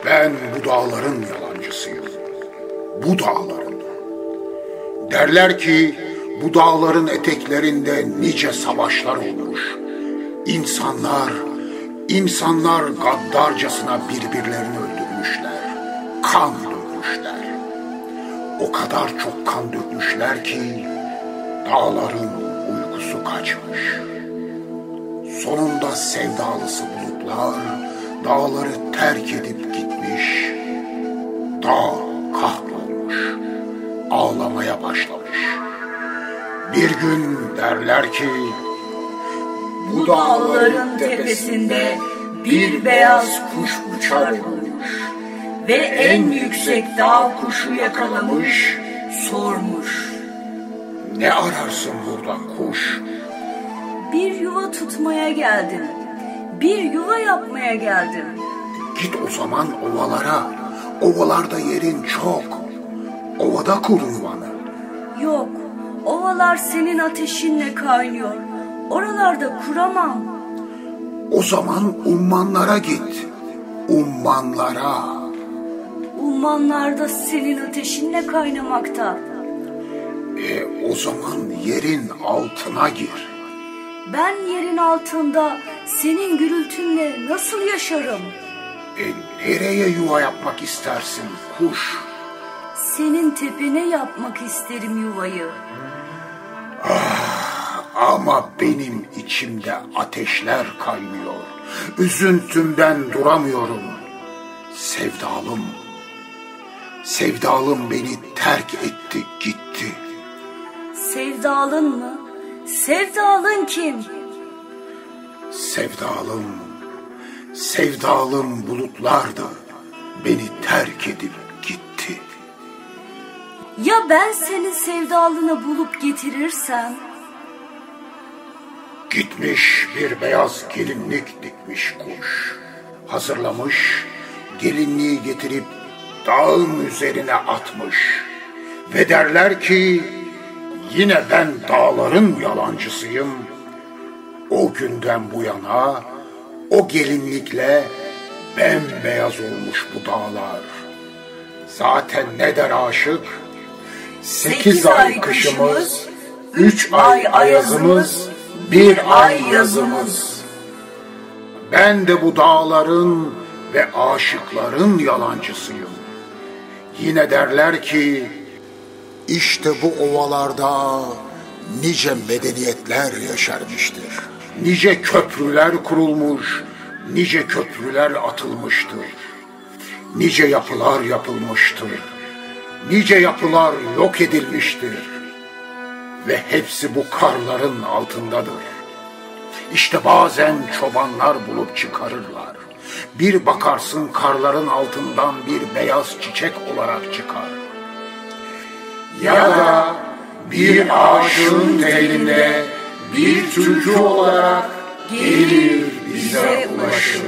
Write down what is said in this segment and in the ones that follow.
Ben bu dağların yalancısıyım. Bu dağların. Derler ki bu dağların eteklerinde nice savaşlar olmuş. İnsanlar gaddarcasına birbirlerini öldürmüşler. Kan dökmüşler. O kadar çok kan dökmüşler ki dağların uykusu kaçmış. Sonunda sevdalısı bulutlar dağları terk edip gitmiş. Dağ kahrolmuş, ağlamaya başlamış. Bir gün derler ki bu dağların tepesinde bir beyaz kuş uçarmış ve en yüksek dağ kuşu yakalamış, sormuş. Ne ararsın burada kuş? Bir yuva tutmaya geldim. Bir yuva yapmaya geldim. Git o zaman ovalara. Ovalarda yerin çok. Ovada kur yuvanı. Yok, ovalar senin ateşinle kaynıyor. Oralarda kuramam. O zaman ummanlara git. Ummanlara. Ummanlar da senin ateşinle kaynamakta. O zaman yerin altına gir. Ben yerin altında senin gürültünle nasıl yaşarım? Nereye yuva yapmak istersin kuş? Senin tepene yapmak isterim yuvayı. Ama benim içimde ateşler kaynıyor. Üzüntümden duramıyorum. Sevdalım beni terk etti gitti. Sevdalın mı? Sevdalın kim? Sevdalım bulutlardı. Beni terk edip gitti. Ya ben senin sevdalını bulup getirirsem? Gitmiş bir beyaz gelinlik dikmiş kuş. Hazırlamış, gelinliği getirip dağın üzerine atmış. Ve derler ki yine ben dağların yalancısıyım. O günden bu yana o gelinlikle bembeyaz olmuş bu dağlar. Zaten ne der aşık? 8 ay kışımız, 3 ay ayazımız, 1 ay yazımız. Ben de bu dağların ve aşıkların yalancısıyım. Yine derler ki işte bu ovalarda nice medeniyetler yeşermiştir. Nice köprüler kurulmuş, nice köprüler atılmıştır. Nice yapılar yapılmıştır. Nice yapılar yok edilmiştir. Ve hepsi bu karların altındadır. İşte bazen çobanlar bulup çıkarırlar. Bir bakarsın karların altından bir beyaz çiçek olarak çıkar. Ya da bir ağacın telinde bir türkü olarak gelir bize ulaşır.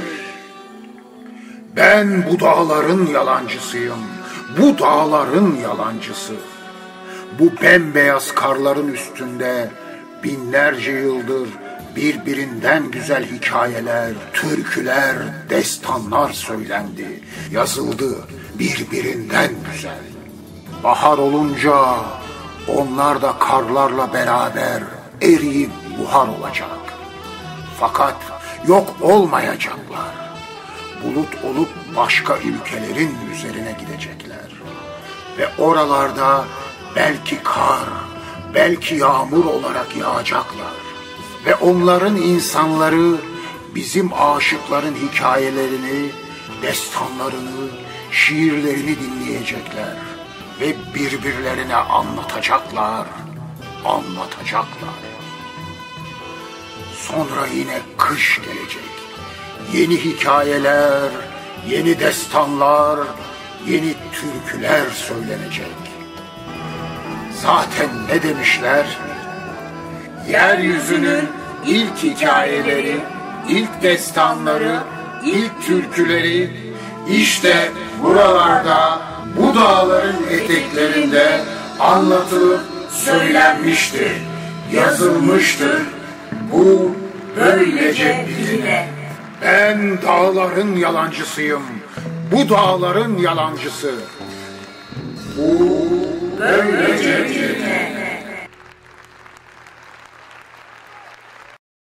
Ben bu dağların yalancısıyım, bu dağların yalancısı. Bu bembeyaz karların üstünde binlerce yıldır birbirinden güzel hikayeler, türküler, destanlar söylendi, yazıldı birbirinden güzel. Bahar olunca onlar da karlarla beraber eriyip buhar olacak. Fakat yok olmayacaklar. Bulut olup başka ülkelerin üzerine gidecekler. Ve oralarda belki kar, belki yağmur olarak yağacaklar. Ve onların insanları bizim aşıkların hikayelerini, destanlarını, şiirlerini dinleyecekler. Ve birbirlerine anlatacaklar. Sonra yine kış gelecek. Yeni hikayeler, yeni destanlar, yeni türküler söylenecek. Zaten ne demişler? Yeryüzünün ilk hikayeleri, ilk destanları, ilk türküleri işte buralarda, bu dağların eteklerinde anlatılıp söylenmiştir, yazılmıştır. Bu böylece biline. Ben dağların yalancısıyım. bu dağların yalancısı. Bu